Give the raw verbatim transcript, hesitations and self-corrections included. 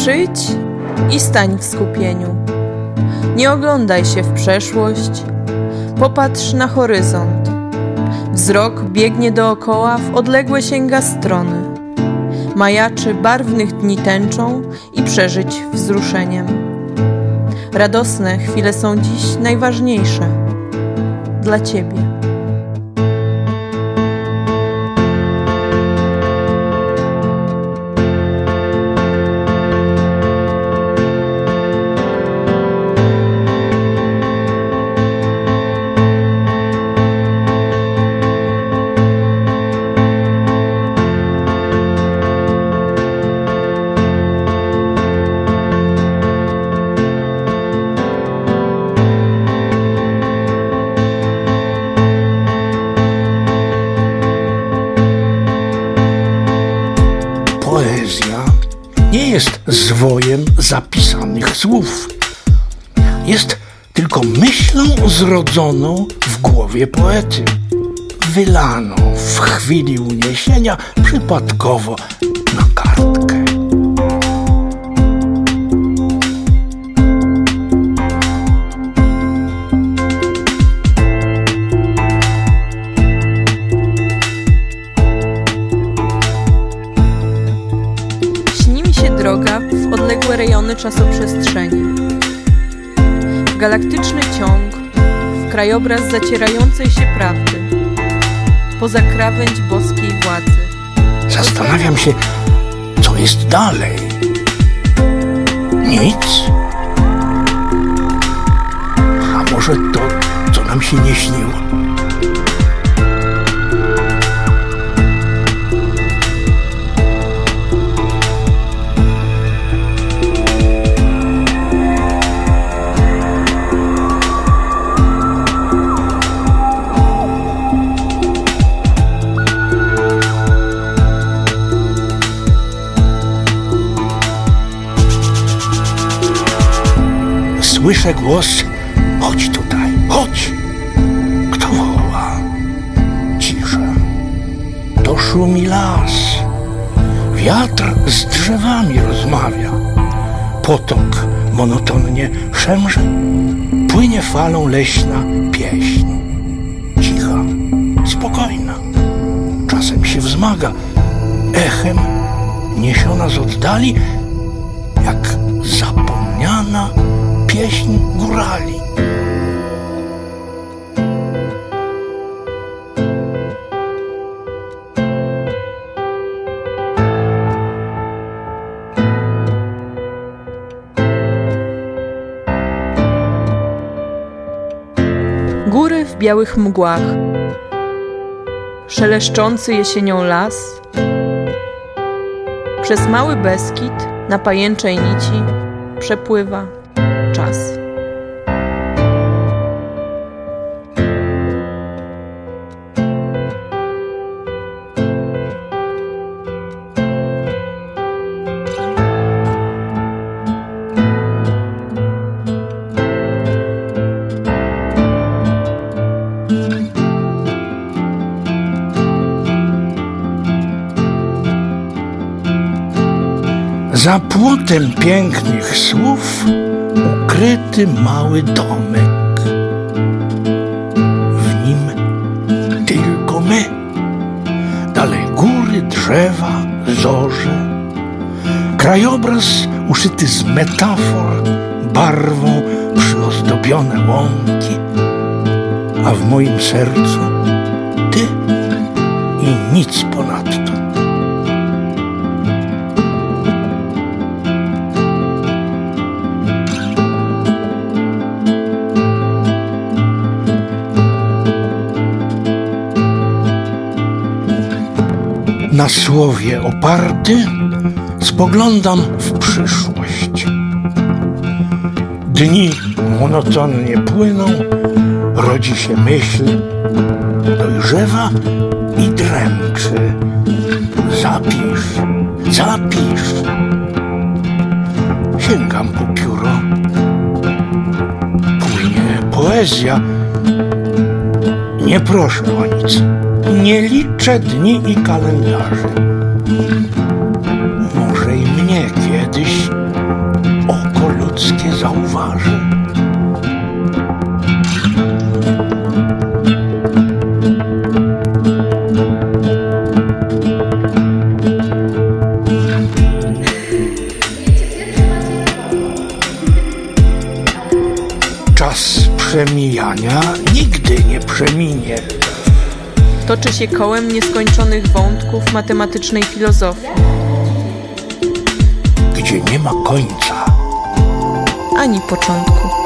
Przyjdź i stań w skupieniu. Nie oglądaj się w przeszłość, popatrz na horyzont. Wzrok biegnie dookoła, w odległe sięga strony. Majaczy barwnych dni tęczą i przeżyć wzruszeniem. Radosne chwile są dziś najważniejsze dla Ciebie. Poezja nie jest zwojem zapisanych słów. Jest tylko myślą zrodzoną w głowie poety, wylaną w chwili uniesienia przypadkowo na kartkę. Droga w odległe rejony czasoprzestrzeni, w galaktyczny ciąg, w krajobraz zacierającej się prawdy, poza krawędź boskiej władzy. Zastanawiam się, co jest dalej. Nic? A może to, co nam się nie śniło? Słyszę głos: chodź tutaj, chodź! Kto woła? Cisza. To szumi las. Wiatr z drzewami rozmawia. Potok monotonnie szemrze. Płynie falą leśna pieśń. Cicha, spokojna. Czasem się wzmaga. Echem niesiona z oddali, jak zapomniana pieśń górali. Góry w białych mgłach, szeleszczący jesienią las, przez mały Beskid na pajęczej nici przepływa czas. Za płotem pięknych słów ukryty mały domek. W nim tylko my. Dalej góry, drzewa, zorze. Krajobraz uszyty z metafor, barwą przyozdobione łąki. A w moim sercu ty i nic ponadto. Na słowie oparty spoglądam w przyszłość. Dni monotonnie płyną, rodzi się myśl, dojrzewa i dręczy. Zapisz, zapisz. Sięgam po pióro. Płynie poezja. Nie proszę o nic. Nie liczę dni i kalendarzy. Może i mnie kiedyś ludzkie zauważy. Czas przemijania nigdy nie przeminie. Toczy się kołem nieskończonych wątków matematycznej filozofii, Gdzie nie ma końca ani początku.